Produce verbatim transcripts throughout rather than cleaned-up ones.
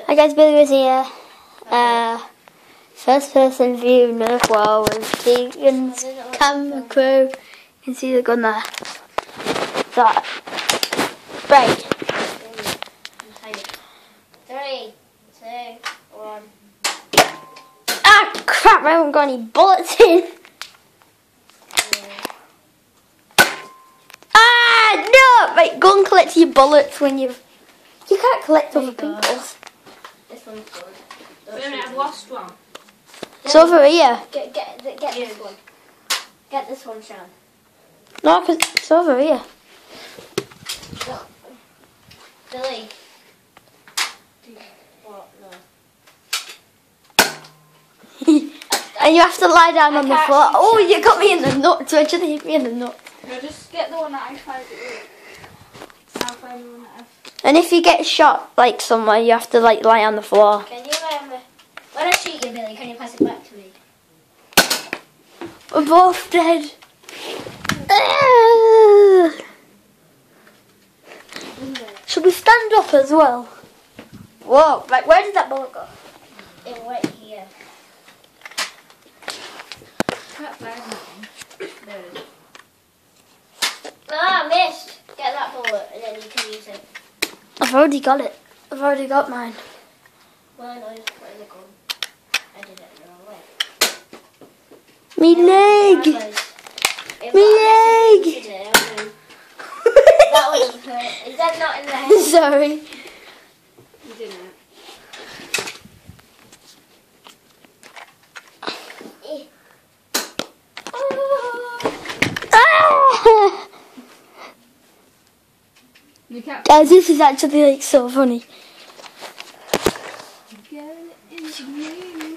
Hi guys, Billy was here. Uh, first person view, Nerf War with Tegan's camera crew. You can see the gun there. That. Right. Three, two, one. Ah, crap, I haven't got any bullets in. Ah, no! Right, go and collect your bullets when you've... You can't collect other people's. This one's good. Wait a minute, I've lost one. It's over here. Get, get, get this one. Get this one, Sean. No, cause it's over here. Billy. What? No. And you have to lie down I on the can't floor. see Oh, shit. you got me in the nuts. You actually hit me in the nuts. No, just get the one that I tried to do. I'll find the one that I've... And if you get shot like somewhere, you have to like lie on the floor. Can you, um, when I shoot you, Billy, can you pass it back to me? We're both dead. Ah. Should we stand up as well? Whoa! Right, where did that bullet go? It went here. Can't find nothing. There it is. Ah, missed. Get that bullet and then you can use it. I've already got it. I've already got mine. Well, I know just put it in the gun. I did it the wrong way. Me leg! If Me I leg! missed it, I mean, that would have hurt. Is that not in the head? Sorry. You didn't. Ah! You can't... Guys, this is actually like so funny. Get into me.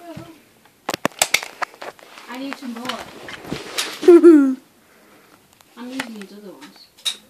I need some more. I'm using these other ones.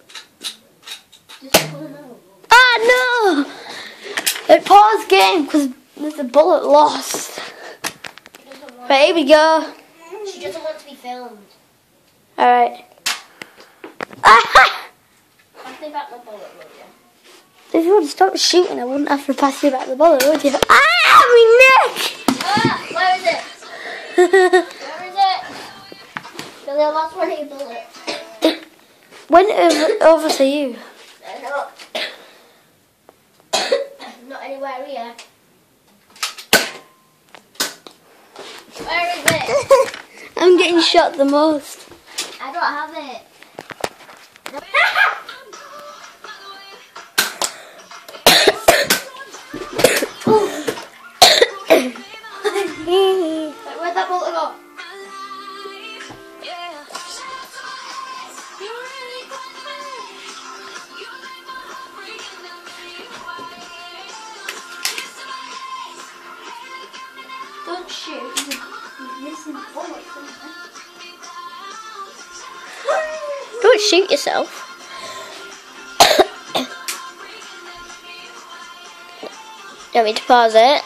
Just pull it out. Ah, no! It paused game because there's a bullet lost. She doesn't want, Right, here we go. she doesn't want to be filmed. Alright. Ah! Pass me back my bullet, will you? If you would stop shooting, I wouldn't have to pass you back the bullet, would you? Ah, my neck! Ah, where is it? Where is it? Billy, I lost one of your bullets. It went over, over to you. I know. Not anywhere here. Where is it? I'm getting shot the most. I don't have it. Where'd that bullet go? Don't shoot. You're missing bullets. Don't shoot yourself. You want me to pause it?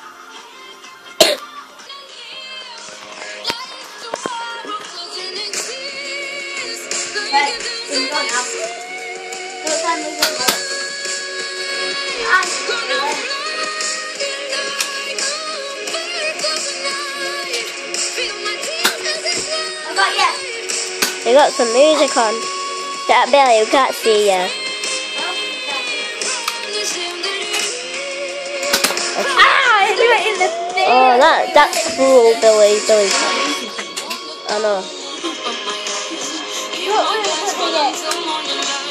Right, it's gone now. Don't tell me it's gone. I got you. They got some music on. That Billy, we can't see you. Ah, I threw it in the face. Oh, that that's cruel, Billy. Billy. I know. What was it?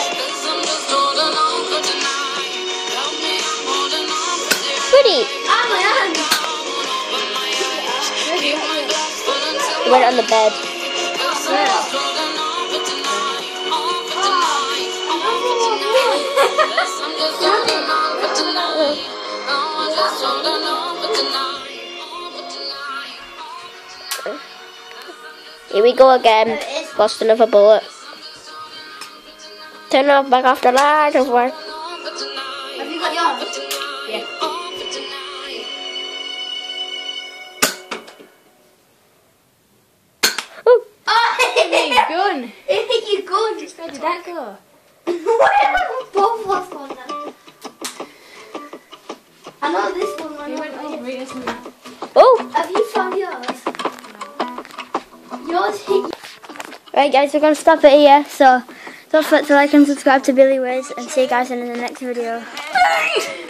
Pretty. Ah, my hand. It went on the bed. Here we go again. Lost another bullet. Turn off back off the light over. Have you got yours? Yeah. Oh. Oh, Gun. you good. Where did that go? Where have we both lost one now? I know this one. I He know went over it, isn't he? Oh! Have you found yours? Yours hit. Right guys, we're going to stop it here, so don't forget to like and subscribe to Billy Wiz, and see you guys in the next video.